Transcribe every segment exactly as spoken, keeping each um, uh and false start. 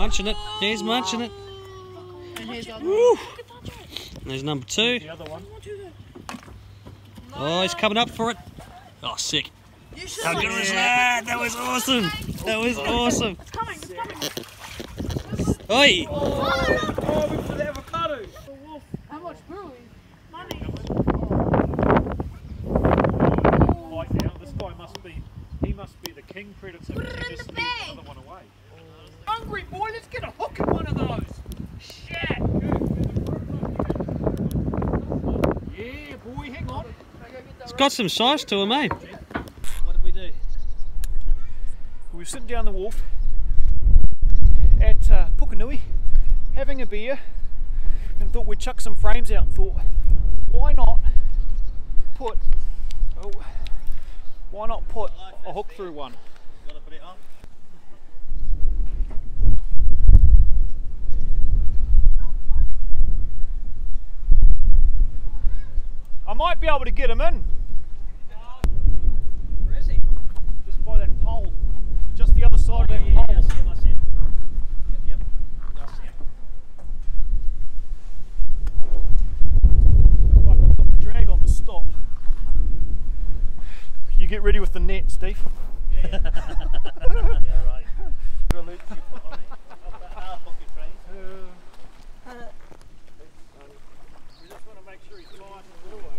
munching it. He's munching it. And here's the other Woo. one. There's number two. The other one. Oh, he's coming up for it. Oh, sick. How good was that? That was awesome. That was awesome. It's coming, it's coming. Oi! Oh, we put the avocado. How much brewery? Money. Right now, this guy must be, he must be the king predator because he just gave another one away. Hungry boy, let's get a hook in one of those. Shit. Yeah, boy, hang on. It's got some size to him, eh? What did we do? We were sitting down the wharf at uh, Pukenui, having a beer, and thought we'd chuck some frames out and thought, why not put, oh, why not put a hook through one? Gotta put it on. I might be able to get him in. Where is he? Just by that pole, just the other side Oh, of that yeah, pole. yeah, I see him, I see him. Yep, yep. I see him. Like I've got the drag on the stop. You get ready with the net, Steve. Yeah, yeah. Yeah, right. What loop do you put on it? I'll hook it frame. Uh, we just want to make sure he's flying the wheel.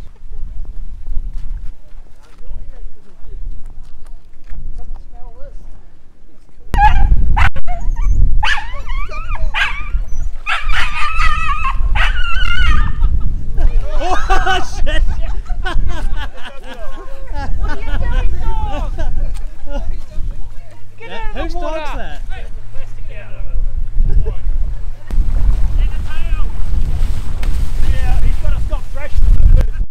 Oh shit! What are you doing, dog? Get out of Whose the water. dog's that? Plastic out of it. And the tail. Yeah, he's got to stop thrashing them.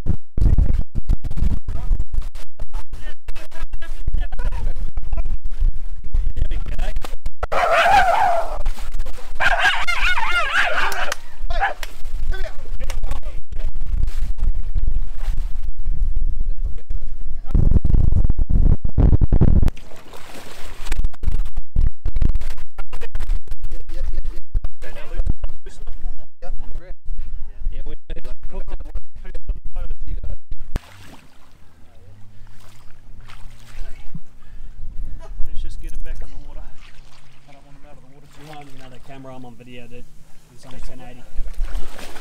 Let's just get him back in the water. I don't want him out of the water too long. Another camera, I'm on video, dude. It's only ten eighty.